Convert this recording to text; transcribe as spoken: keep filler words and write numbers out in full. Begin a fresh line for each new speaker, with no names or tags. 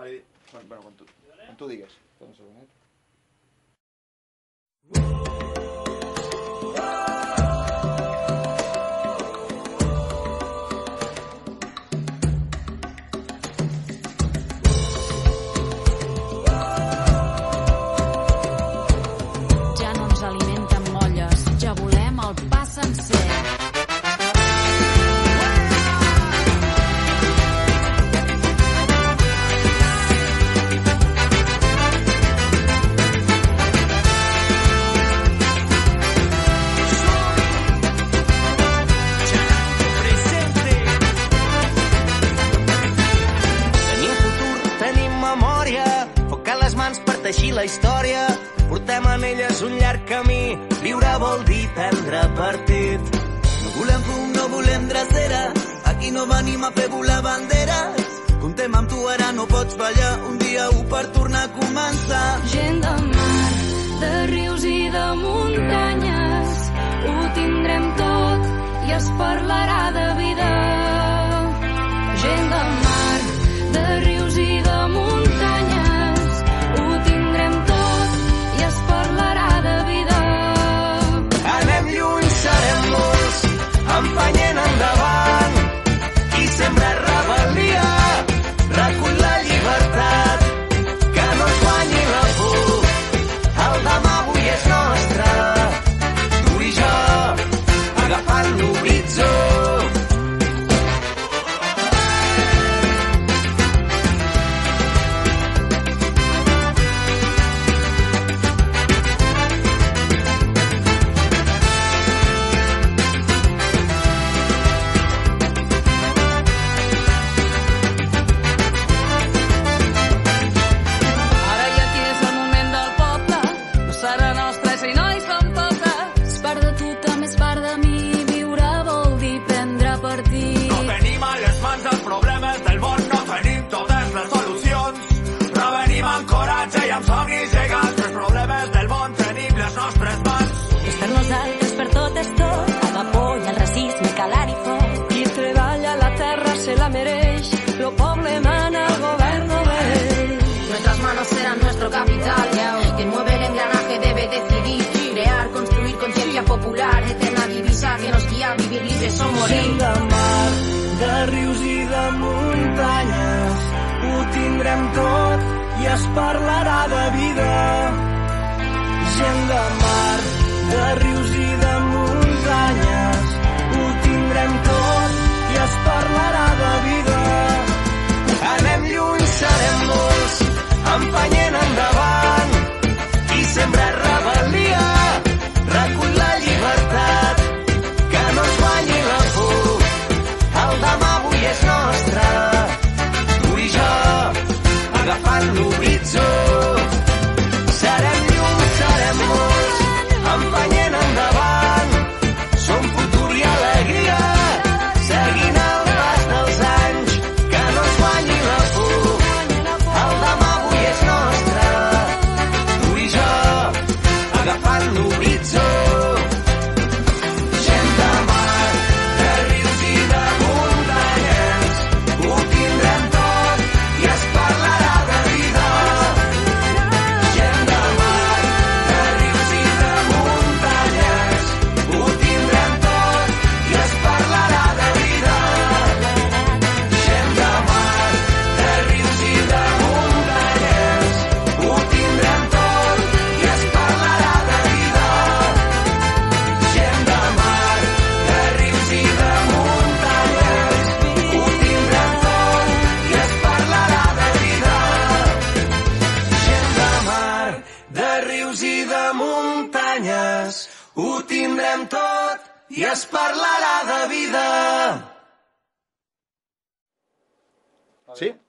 Bueno, quan tu digues. Un segonet.
Ja no ens alimenten molles, ja volem el pa sencer.
Teixir la història, portem en elles un llarg camí. Viure vol dir prendre partit. No volem fum, no volem drecera, aquí no venim a fer volar banderes. Comptem amb tu, ara no pots fallar, un dia u per tornar a començar.
Gent de mar, de rius i de muntanyes, ho tindrem tot i es parlarà de vida. Gent de mar, de rius i de muntanyes, ho tindrem tot i es parlarà de vida.
Anem lluny, serem molts, empenyent endavant, qui sembra rebel·lia, recull la llibertat, que no es guanyi la por, el demà avui és nostre, tu i jo, agafant l'horitzó.
Capital, quien mueve el engranaje debe decidir, crear, construir conciencia popular, eterna divisa que nos guía a vivir libres o morir.
Gent de mar, de rius i de muntanyes, ho tindrem tot i es parlarà de vida. Gent de mar, de rius i de muntanyes, ho tindrem tot i es parlarà de vida. Anem lluny, serem molts, empenyent endavant, qui sembra rebel·lia, recull la llibertat, que no es guanyi la por, el demà avui és nostre, tu i jo, agafant l'horitzó. Serem llum, serem molts, empenyent endavant, som futur i alegria, seguint el pas dels anys, que no es guanyi la por, el demà agafant l'horitzó. Gent de mar, de rius i de muntanyes, ho tindrem tot i es parlarà de vida. Gent de mar, de rius i de muntanyes, ho tindrem tot i es parlarà de vida. Gent de mar, de rius i de muntanyes, ho tindrem tot i es parlarà. Ho tindrem tot i es parlarà de vida.
Sí?